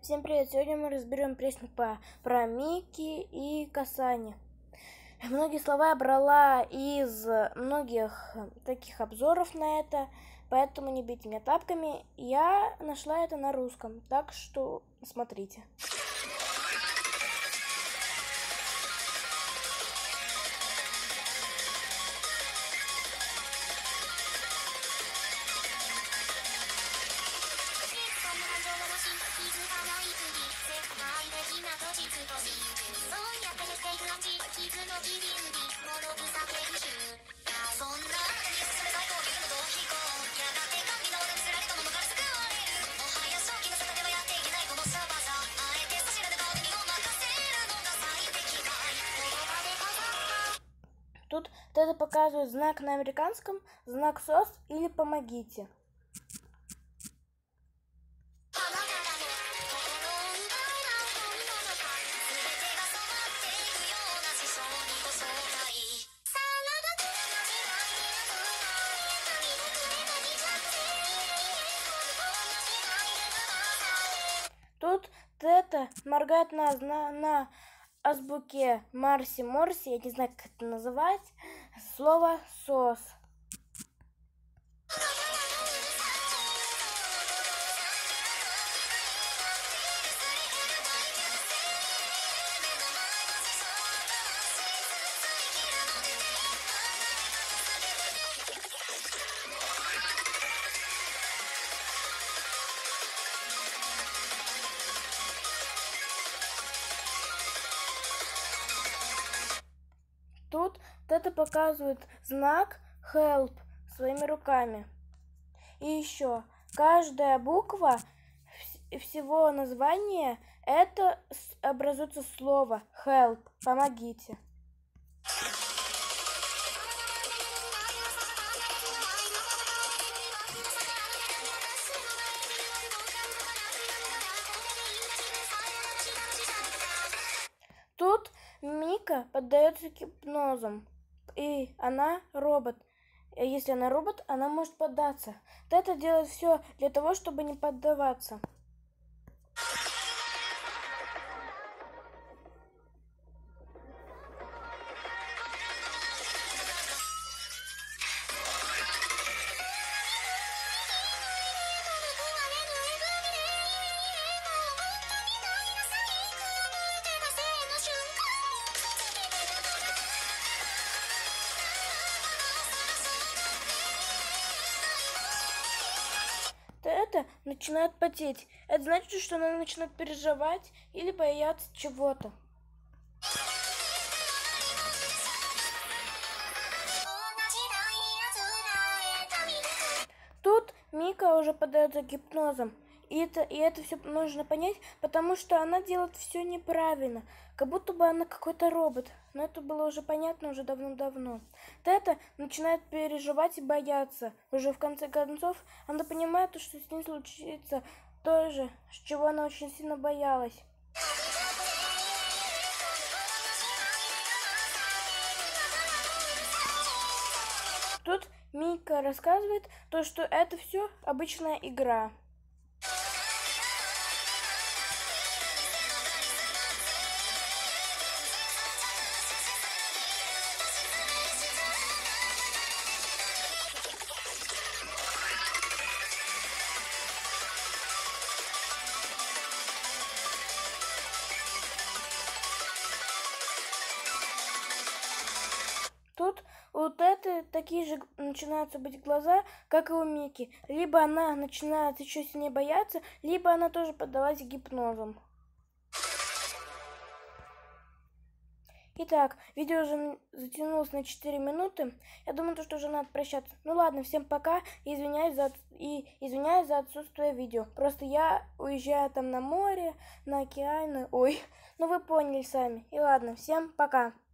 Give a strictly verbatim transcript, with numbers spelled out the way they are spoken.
Всем привет! Сегодня мы разберем песню по, про Микки и Касани. Многие слова я брала из многих таких обзоров на это, поэтому не бейте меня тапками. Я нашла это на русском, так что смотрите. Тут это показывает знак на американском, знак сос или помогите. Тут это моргает на, на, на азбуке Марси Морси, я не знаю, как это называть, слово сос. Тут это показывает знак help своими руками. И еще каждая буква всего названия это образуется слово help, помогите. Тут Мика поддается гипнозом, и она робот. Если она робот, она может поддаться. Это делает все для того, чтобы не поддаваться. Это начинает потеть. Это значит, что она начинает переживать или бояться чего-то. Тут Мика уже поддается гипнозом. И это, и это все можно понять, потому что она делает все неправильно. Как будто бы она какой-то робот. Но это было уже понятно уже давно-давно. Тета начинает переживать и бояться. Уже в конце концов она понимает, что с ней случится то же, с чего она очень сильно боялась. Тут Мика рассказывает то, что это все обычная игра. Тут вот это такие же начинаются быть глаза, как и у Мики. Либо она начинает еще сильнее бояться, либо она тоже поддалась гипнозом. Итак, видео уже затянулось на четыре минуты. Я думаю, что уже надо прощаться. Ну ладно, всем пока. И извиняюсь за, и извиняюсь за отсутствие видео. Просто я уезжаю там на море, на океаны. Ой, ну вы поняли сами. И ладно, всем пока.